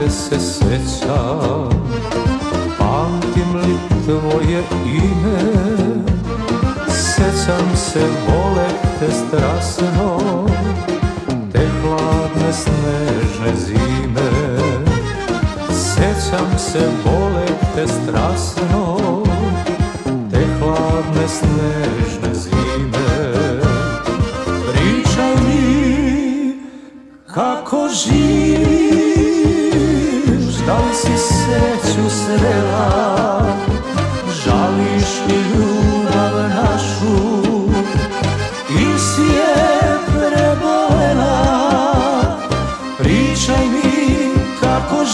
te se sećam, pamtim li tvoje ime, sećam se vole te strasno, te hladne snežne zime. Sećam se vole te strasno, te hladne snežne zime. Pričaj mi kako živiš, da li si sreću srela, žališ li ljubav našu ili si je prebolela. Pričaj mi kako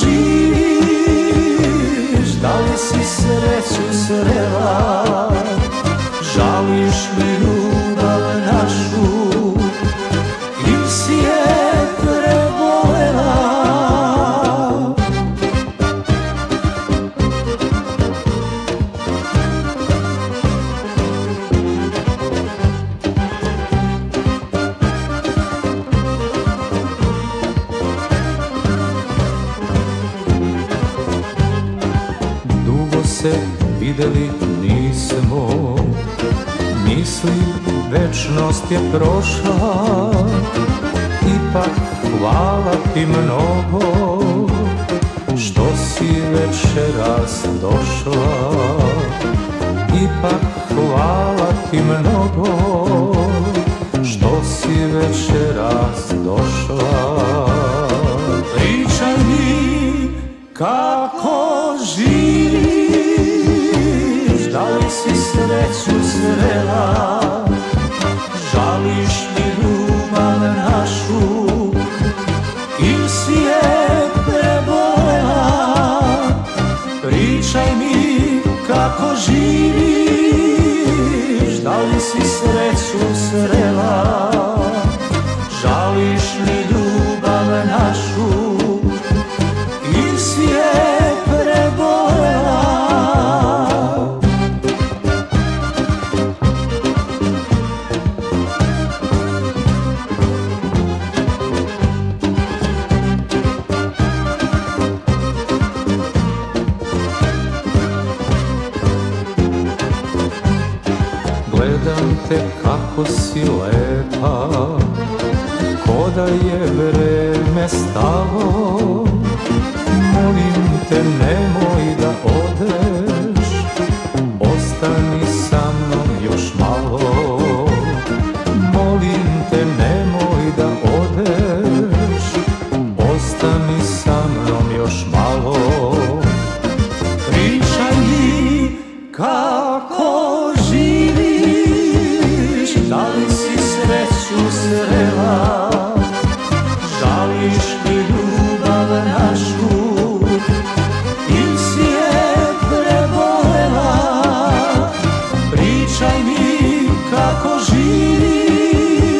živiš, da li si sreću srela, žališ li ljubav našu ili si je prebolela. Dugo se videli nismo, mislim večnost je prošla, ipak hvala ti mnogo što si večeras došla. Ipak hvala ti mnogo što si večeras došla. Pričaj mi kako živiš, da li si sreću srela, žališ li ljubav našu ili si je prebolela. Pričaj mi kako živiš, da li si sreću srela, žališ li ljubav našu ili si je prebolela. Gledam te kako si lepa, ko da je vreme stalo. Molim te nemoj da odeš, ostani sa mnom još malo. Molim te nemoj da odeš, ostani sa mnom još malo. Pričaj mi kako živiš, da li si sreću srela, žališ li ljubav našu ili si je prebolela. Pričaj mi kako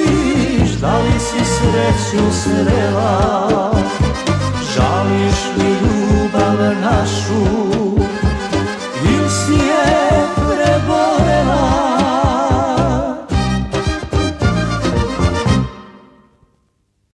živiš, da li si sreću srela, žališ li